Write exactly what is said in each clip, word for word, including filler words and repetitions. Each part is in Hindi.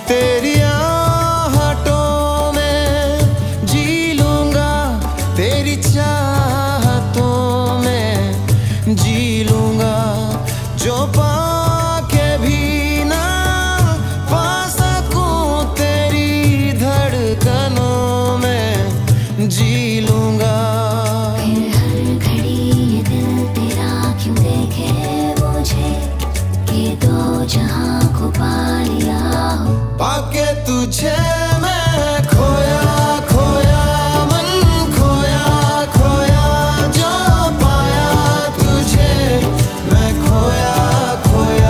तेरी आहटों में जी लूंगा, तेरी चाहतों में जी लूंगा, जो पाके भी ना पा सकूं तेरी धड़कनों में जी लूंगा। फिर हर घड़ी ये दिल तेरा क्यों देखे मुझे, ये दो जहां को पा लिया हो। पाके तुझे मैं खोया खोया मन खोया खोया, जो पाया तुझे मैं खोया खोया।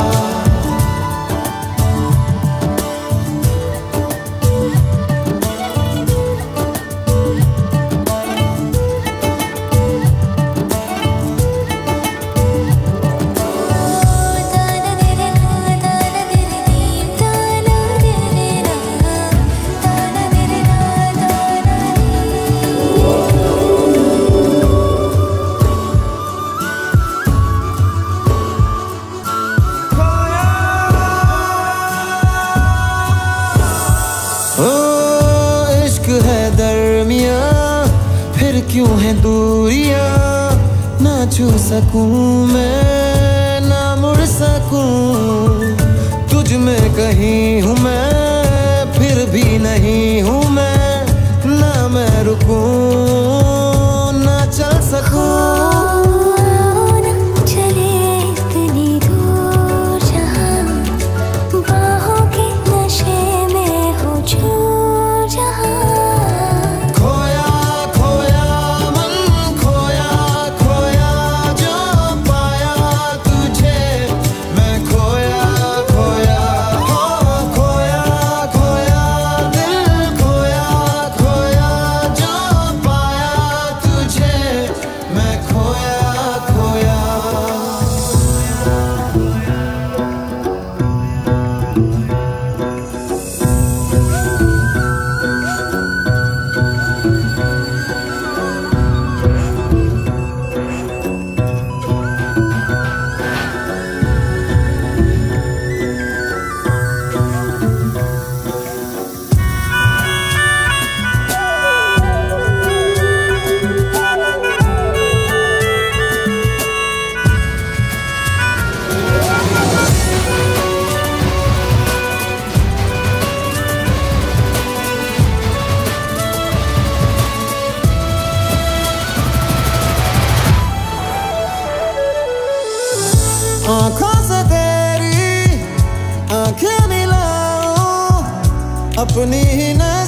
फिर क्यों है दूरियां, ना छू सकूं मैं ना मुड़ सकूं, तुझ में कहीं हूँ मैं फिर भी नहीं हूँ मैं, ना मैं रुकूं ना चल सकूं। आंखों से तेरी आंखें मिलाऊं, अपनी ही न